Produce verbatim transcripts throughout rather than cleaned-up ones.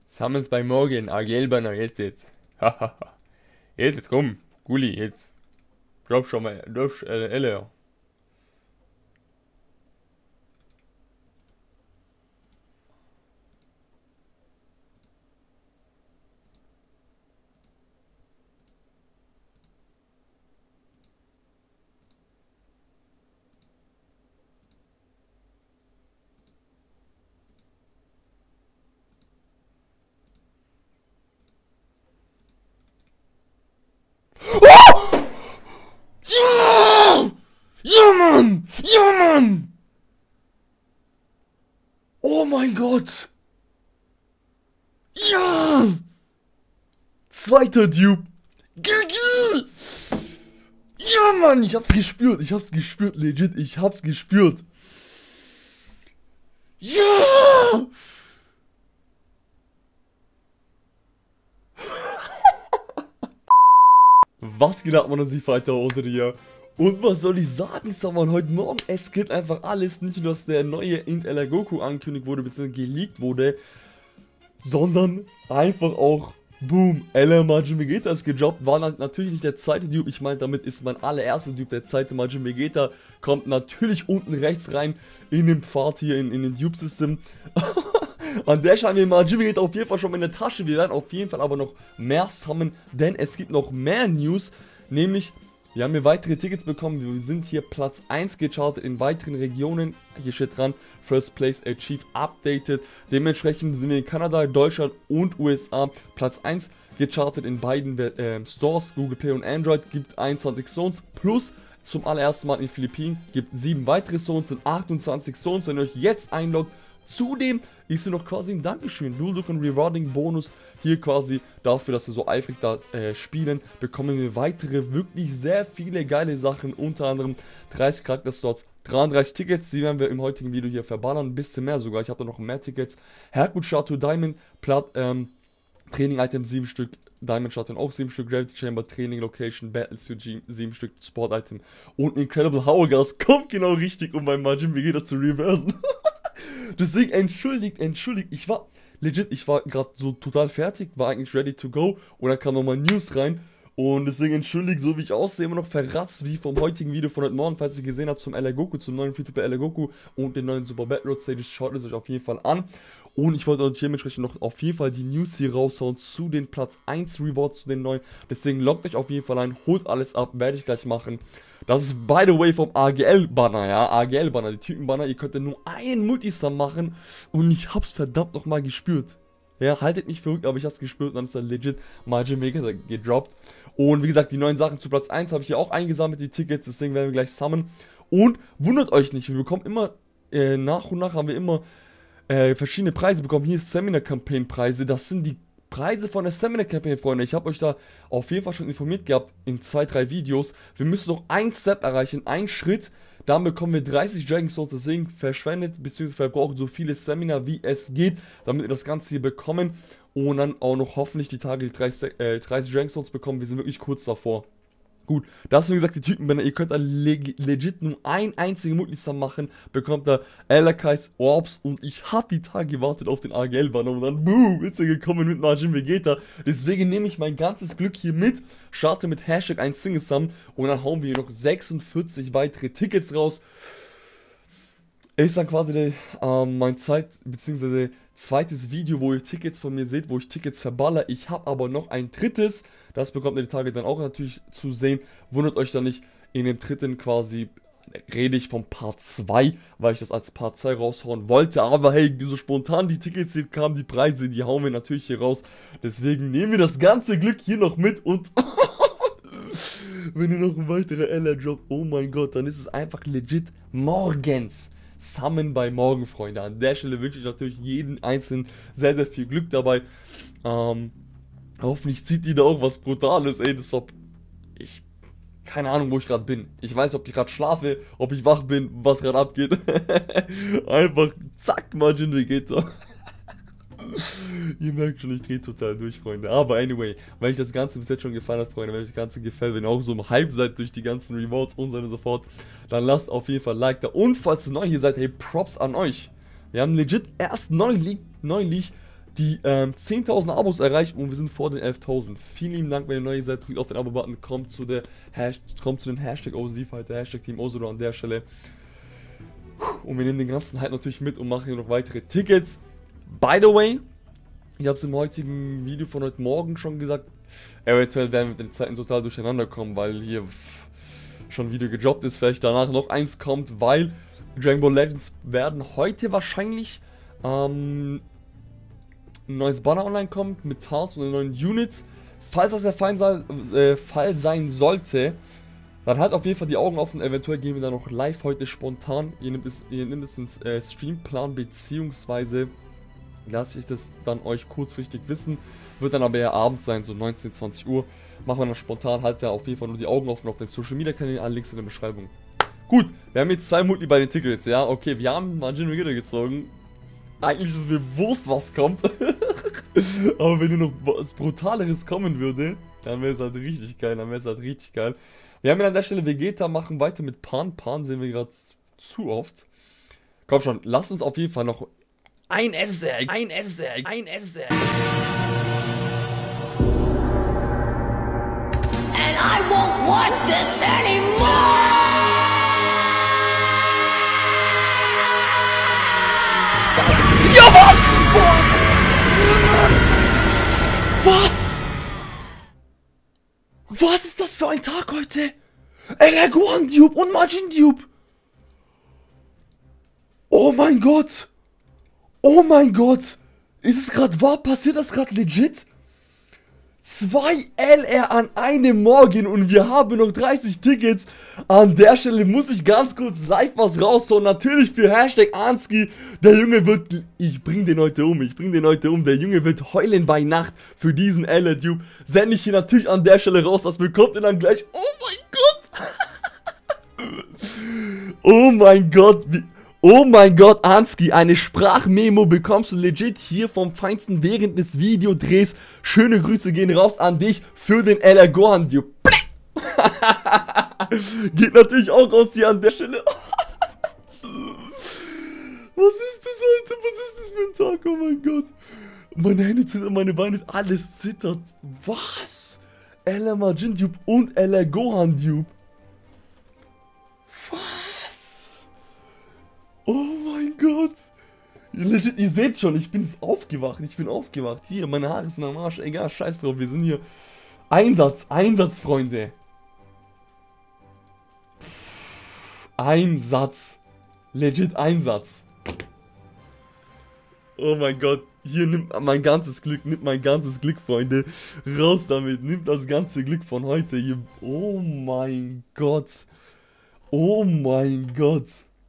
Summons bei Morgen, A G L-Banner, jetzt jetzt. Hahaha. jetzt, jetzt komm, Gulli, jetzt. Drop schon mal, drop äh, L R. Ja! Ja, Mann! Ja, Mann! Oh mein Gott! Ja! Zweiter Dupe! GG! Ja, Mann! Ich hab's gespürt! Ich hab's gespürt, legit! Ich hab's gespürt! Ja! Was geht ab, man, und sie weiter unter dir? Und was soll ich sagen, Saman, heute Morgen, es geht einfach alles, nicht nur, dass der neue Int L R Goku angekündigt wurde, bzw. geleakt wurde, sondern einfach auch, boom, L R Majin Vegeta ist gedroppt, war natürlich nicht der zweite Dupe, ich meine, damit ist mein allererster Dupe, der zweite Majin Vegeta, kommt natürlich unten rechts rein, in den Pfad hier, in, in den Dupe-System. An der Stelle haben wir Majin Vegeta auf jeden Fall schon in der Tasche, wir werden auf jeden Fall aber noch mehr summonen, denn es gibt noch mehr News, nämlich... Wir haben hier weitere Tickets bekommen, wir sind hier Platz eins gechartet in weiteren Regionen, hier steht dran, First Place Achieved Updated, dementsprechend sind wir in Kanada, Deutschland und U S A Platz eins gechartet in beiden äh, Stores, Google Play und Android, gibt einundzwanzig Zones, plus zum allerersten Mal in den Philippinen, gibt sieben weitere Zones, sind achtundzwanzig Zones, wenn ihr euch jetzt einloggt. Zudem ist hier noch quasi ein Dankeschön, Dual Look und Rewarding Bonus, hier quasi dafür, dass wir so eifrig da äh, spielen, bekommen wir weitere, wirklich sehr viele geile Sachen, unter anderem dreißig Charakter-Slots, dreiunddreißig Tickets, die werden wir im heutigen Video hier verballern, ein bisschen mehr sogar, ich habe da noch mehr Tickets, Herkut-Statue, Diamond, Plat, ähm, Training-Item sieben Stück, Diamond-Statue auch sieben Stück, Gravity Chamber, Training Location, Battle Suit sieben Stück, Sport-Item und Incredible Hourglass kommt genau richtig, um mein Majin Vegeta zu reversen. Deswegen entschuldigt, entschuldigt, ich war legit, ich war gerade so total fertig, war eigentlich ready to go und dann kam nochmal News rein und deswegen entschuldigt, so wie ich aussehe, immer noch verratzt wie vom heutigen Video von heute Morgen, falls ihr gesehen habt zum L R Goku, zum neuen Free-to-Play L R Goku und den neuen Super Battle Road Stages, schaut es euch auf jeden Fall an. Und ich wollte euch dementsprechend noch auf jeden Fall die News hier raushauen zu den Platz eins Rewards, zu den neuen. Deswegen loggt euch auf jeden Fall ein, holt alles ab, werde ich gleich machen. Das ist, by the way, vom A G L-Banner, ja, A G L-Banner, die Typen-Banner. Ihr könnt ja nur einen Multistar machen und ich hab's verdammt nochmal gespürt. Ja, haltet mich verrückt, aber ich hab's gespürt und dann ist da legit Majin Vegeta gedroppt. Und wie gesagt, die neuen Sachen zu Platz eins habe ich hier auch eingesammelt, die Tickets, deswegen werden wir gleich summonen. Und wundert euch nicht, wir bekommen immer, äh, nach und nach haben wir immer äh, verschiedene Preise bekommen. Hier ist Seminar Campaign Preise, das sind die Preise von der Seminar Campaign, Freunde. Ich habe euch da auf jeden Fall schon informiert gehabt in zwei, drei Videos. Wir müssen noch einen Step erreichen, einen Schritt. Dann bekommen wir dreißig Dragon Stones. Deswegen verschwendet bzw. verbraucht so viele Seminar wie es geht, damit wir das Ganze hier bekommen. Und dann auch noch hoffentlich die Tage die dreißig, äh, dreißig Dragon Stones bekommen. Wir sind wirklich kurz davor. Gut, das sind wie gesagt die Typenbänder, ihr könnt da leg legit nur ein einzigen Multistar machen, bekommt da Alakais, Orbs und ich habe die Tage gewartet auf den A G L-Banner und dann boom, ist er gekommen mit Majin Vegeta. Deswegen nehme ich mein ganzes Glück hier mit, starte mit Hashtag ein Single Sum und dann hauen wir hier noch sechsundvierzig weitere Tickets raus. Ist dann quasi der, ähm, mein Zeit, beziehungsweise zweites Video, wo ihr Tickets von mir seht, wo ich Tickets verballer. Ich habe aber noch ein drittes, das bekommt ihr die Tage dann auch natürlich zu sehen. Wundert euch da nicht, in dem dritten quasi rede ich vom Part zwei, weil ich das als Part zwei raushauen wollte. Aber hey, so spontan die Tickets hier kamen, die Preise, die hauen wir natürlich hier raus. Deswegen nehmen wir das ganze Glück hier noch mit und... wenn ihr noch ein weiterer L R droppt, oh mein Gott, dann ist es einfach legit morgens. Summon bei morgen, Freunde. An der Stelle wünsche ich natürlich jeden Einzelnen sehr, sehr viel Glück dabei. Ähm, hoffentlich zieht die da auch was Brutales, ey. Das war... Ich... Keine Ahnung, wo ich gerade bin. Ich weiß, ob ich gerade schlafe, ob ich wach bin, was gerade abgeht. Einfach zack, Majin Vegeta. Ihr merkt schon, ich drehe total durch, Freunde. Aber anyway, wenn euch das Ganze bis jetzt schon gefallen hat, Freunde, wenn euch das Ganze gefällt, wenn ihr auch so im Hype seid durch die ganzen Rewards und so weiter und so fort, dann lasst auf jeden Fall ein Like da. Und falls ihr neu hier seid, hey, Props an euch. Wir haben legit erst neulich, neulich die ähm, zehntausend Abos erreicht und wir sind vor den elftausend. Vielen lieben Dank, wenn ihr neu seid, drückt auf den Abo-Button, kommt zu der Hash kommt zu den Hashtag O Z Fighter, Hashtag Team Ozero an der Stelle. Und wir nehmen den ganzen Hype natürlich mit und machen hier noch weitere Tickets. By the way, ich habe es im heutigen Video von heute Morgen schon gesagt, eventuell werden wir mit den Zeiten total durcheinander kommen, weil hier schon ein Video gedroppt ist, vielleicht danach noch eins kommt, weil Dragon Ball Legends werden heute wahrscheinlich ähm, ein neues Banner online kommt mit Tarns und neuen Units. Falls das der Fall sein, äh, Fall sein sollte, dann halt auf jeden Fall die Augen offen, eventuell gehen wir da noch live heute spontan. Ihr nehmt es, ihr nehmt es ins äh, Streamplan, beziehungsweise lasse ich das dann euch kurzfristig wissen. Wird dann aber eher abends sein, so neunzehn, zwanzig Uhr. Machen wir dann spontan, halt da auf jeden Fall nur die Augen offen auf den Social Media Kanälen, alle Links in der Beschreibung. Gut, wir haben jetzt zwei Multi bei den Tickets, ja, okay, wir haben Majin Vegeta gezogen. Eigentlich ist mir Wurst, was kommt. Aber wenn hier noch was Brutaleres kommen würde, dann wäre es halt richtig geil, dann wäre es halt richtig geil. Wir haben ja an der Stelle Vegeta, machen weiter mit Pan. Pan sehen wir gerade zu oft. Komm schon, lasst uns auf jeden Fall noch ein S-Egg, ein S-Egg, ein S-Egg. And I won't watch this anymore! Ja, was? Was? Was? Was ist das für ein Tag heute? Ey, Gohan Dupe und Majin Dupe. Oh mein Gott. Oh mein Gott. Ist es gerade wahr? Passiert das gerade legit? zwei L R an einem Morgen und wir haben noch dreißig Tickets. An der Stelle muss ich ganz kurz live was raushauen. Natürlich für Hashtag Anski. Der Junge wird... Ich bring den heute um. Ich bring den heute um. Der Junge wird heulen bei Nacht für diesen L R-Dupe. Sende ich hier natürlich an der Stelle raus. Das bekommt ihr dann gleich. Oh mein Gott. Oh mein Gott. Wie... Oh mein Gott, Anski, eine Sprachmemo bekommst du legit hier vom Feinsten während des Videodrehs. Schöne Grüße gehen raus an dich für den L R Gohan Dupe. Geht natürlich auch raus hier an der Stelle. Was ist das, Alter? Was ist das für ein Tag? Oh mein Gott. Meine Hände zittern, meine Beine, alles zittert. Was? L R Majin Dupe und L R Gohan Dupe. Was? Oh mein Gott. Legit, ihr seht schon, ich bin aufgewacht. Ich bin aufgewacht. Hier, meine Haare sind am Arsch. Egal, scheiß drauf. Wir sind hier. Einsatz, Einsatz, Freunde. Einsatz. Legit Einsatz. Oh mein Gott. Hier nimmt mein ganzes Glück, nimmt mein ganzes Glück, Freunde. Raus damit. Nimmt das ganze Glück von heute. Hier. Oh mein Gott. Oh mein Gott.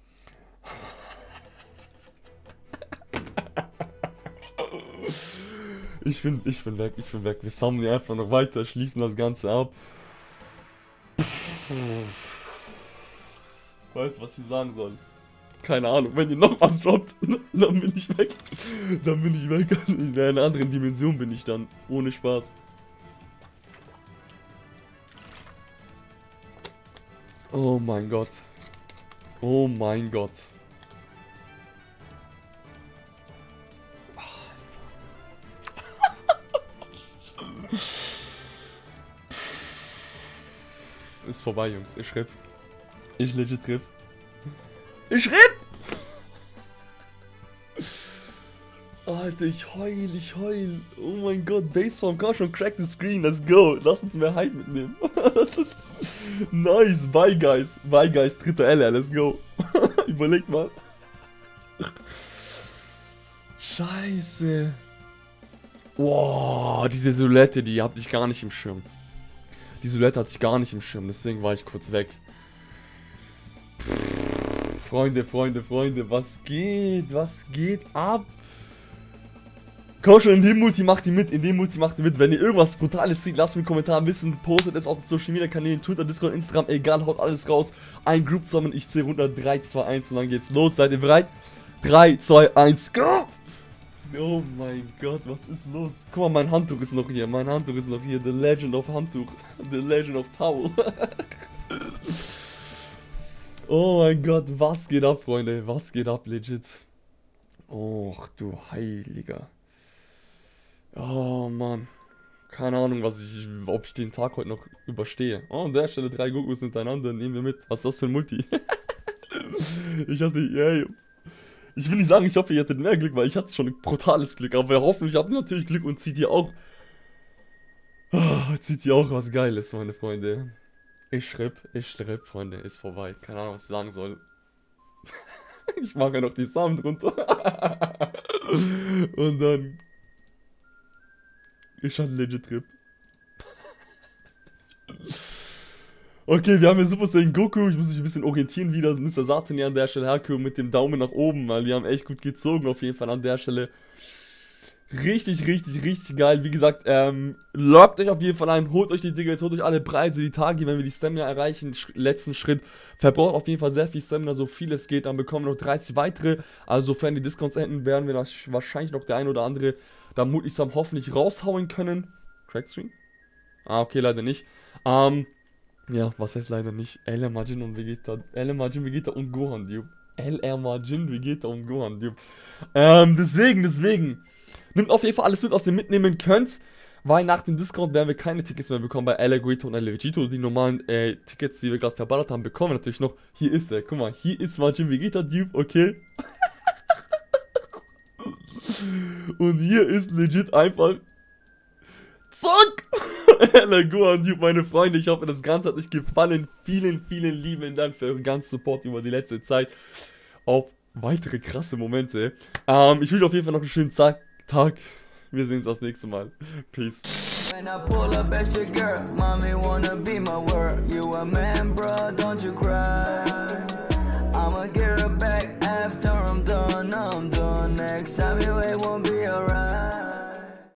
Ich bin, ich bin weg, ich bin weg. Wir sammeln einfach noch weiter, schließen das Ganze ab. Weißt du, was ich sagen soll? Keine Ahnung, wenn ihr noch was droppt, dann bin ich weg. Dann bin ich weg. In einer anderen Dimension bin ich dann. Ohne Spaß. Oh mein Gott. Oh mein Gott. Ist vorbei, Jungs. Ich riff. Ich legit riff. Ich riff! Alter, ich heul, ich heul. Oh mein Gott, Baseform, komm schon, crack the screen, let's go. Lass uns mehr Hype mitnehmen. Nice, bye guys. Bye guys, dritter L R, let's go. Überlegt mal. Scheiße. Wow, diese Silhouette, die hab ich gar nicht im Schirm. Die Silhouette hatte ich gar nicht im Schirm, deswegen war ich kurz weg. Pff, Freunde, Freunde, Freunde, was geht? Was geht ab? Komm schon, in dem Multi macht ihr mit, in dem Multi macht ihr mit. Wenn ihr irgendwas Brutales seht, lasst mir einen Kommentar wissen. Postet es auf den Social Media Kanälen, Twitter, Discord, Instagram, egal, haut alles raus. Ein Group zusammen, ich zähle runter, drei, zwei, eins und dann geht's los. Seid ihr bereit? drei, zwei, eins, go! Oh mein Gott, was ist los? Guck mal, mein Handtuch ist noch hier. Mein Handtuch ist noch hier. The Legend of Handtuch. The Legend of Towel. Oh mein Gott, was geht ab, Freunde? Was geht ab, legit? Och, du Heiliger. Mann. Keine Ahnung, was ich, ob ich den Tag heute noch überstehe. Oh, an der Stelle drei Gokus hintereinander, nehmen wir mit. Was ist das für ein Multi? Ich hatte, ey, ich will nicht sagen, ich hoffe, ihr hattet mehr Glück, weil ich hatte schon ein brutales Glück. Aber wir hoffen, ich habe natürlich Glück und zieht ihr auch, oh, zieht ihr auch was Geiles, meine Freunde. Ich schrieb, ich schrieb, Freunde, ist vorbei. Keine Ahnung, was ich sagen soll. Ich mache ja noch die Samen drunter. Und dann... Ich hatte legit Trip. Okay, wir haben hier Super Saiyan Goku. Ich muss mich ein bisschen orientieren wieder. Mister Satan hier an der Stelle herkommen mit dem Daumen nach oben, weil wir haben echt gut gezogen auf jeden Fall an der Stelle. Richtig, richtig, richtig geil. Wie gesagt, ähm, loggt euch auf jeden Fall ein, holt euch die Dinge, holt euch alle Preise, die Tage, wenn wir die Stamina erreichen, sch letzten Schritt. Verbraucht auf jeden Fall sehr viel Stamina, so viel es geht, dann bekommen wir noch dreißig weitere. Also, sofern die Discounts enden, werden wir das wahrscheinlich noch der ein oder andere, da mutig am hoffentlich raushauen können. Crackstream? Ah, okay, leider nicht. Ähm, ja, was heißt leider nicht? L R Majin und Vegeta, L R Majin, Vegeta und Gohan, Dude. L R Majin, Vegeta und Gohan, Dude. Ähm, deswegen, deswegen. Nimmt auf jeden Fall alles mit, was ihr mitnehmen könnt, weil nach dem Discount werden wir keine Tickets mehr bekommen bei L R Goeto und L R Vegito. Die normalen äh, Tickets, die wir gerade verballert haben, bekommen wir natürlich noch. Hier ist er, guck mal, hier ist Majin Vegeta Dude, okay. Und hier ist legit einfach... Zack! L R Gohan Dude, meine Freunde, ich hoffe, das Ganze hat euch gefallen. Vielen, vielen lieben Dank für euren ganzen Support über die letzte Zeit. Auf weitere krasse Momente. Ähm, ich wünsche auf jeden Fall noch einen schönen Tag. Tag. Wir sehen uns das nächste Mal. Peace. When I pull up at your girl, mommy wanna be my world. You a man, bro, don't you cry. I'ma get her back after I'm done, I'm done. Next time you ain't won't be around.